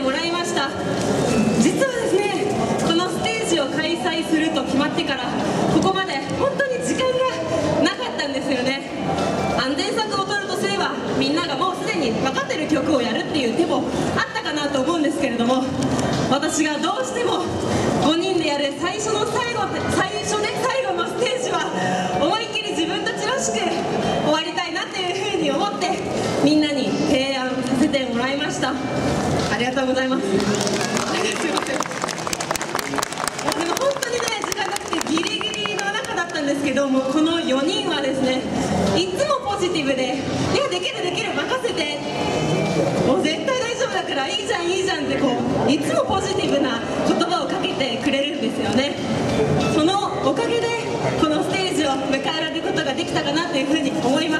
もらいました。実はですね、このステージを開催すると決まってからここまで本当に時間がなかったんですよね。安全策を取るとすれば、みんながもうすでに分かってる曲をやるっていう手もあったかなと思うんですけれども、私がどうしても5人でやる最初の最後のステージは思いっきり自分たちらしく終わりたいなっていうふうに思って、みんなに提案させてもらいました。ありがとうございます。すいません。でも本当にね、時間なくてギリギリの中だったんですけども、この4人はですね、いつもポジティブで、いやできるできる、任せて、もう絶対大丈夫だから、いいじゃんいいじゃんっていつもポジティブな言葉をかけてくれるんですよね。そのおかげでこのステージを迎えられることができたかなというふうに思います。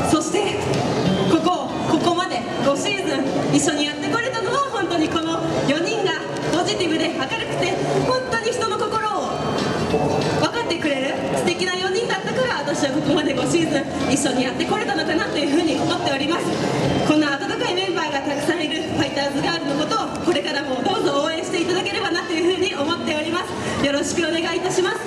そしてここまで5シーズン一緒にやってこれたのは、本当にこの4人がポジティブで明るくて、本当に人の心を分かってくれる素敵な4人だったから、私はここまで5シーズン一緒にやってこれたのかなというふうに思っております。こんな温かいメンバーがたくさんいるファイターズガールのことを、これからもどうぞ応援していただければなというふうに思っております。よろしくお願いいたします。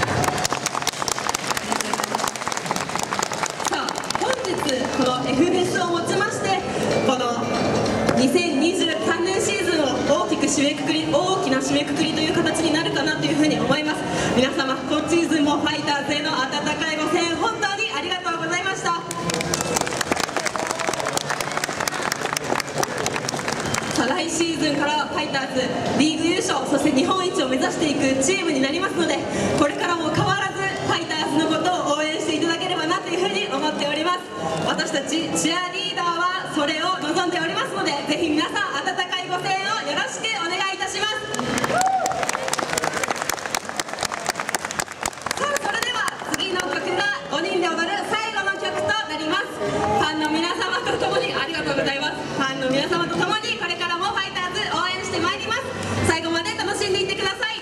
さあ、本日この Fフェスをもちまして、この2023年シーズンを大きな締めくくりという形になるかなというふうに思います。皆様、今シーズンもファイターズへの温かいご声援、本当にありがとうございました。さあ、来シーズンからはファイターズリーグ優勝、そして日本一を目指していくチームになりますので、これからも変わらずファイターズのことを応援していただければなというふうに思っております。私たちチアリーダーはそれを望んでおりますので、ぜひ皆さん温かいご声援をよろしくお願いいたします。さあ、それでは次の曲が5人で踊る最後の曲となります。ファンの皆様と共に、ありがとうございます。ファンの皆様と共にこれからもファイターズ応援してまいります。最後まで楽しんでいってください。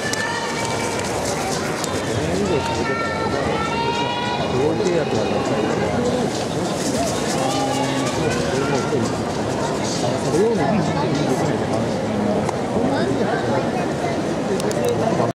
契約はなさい。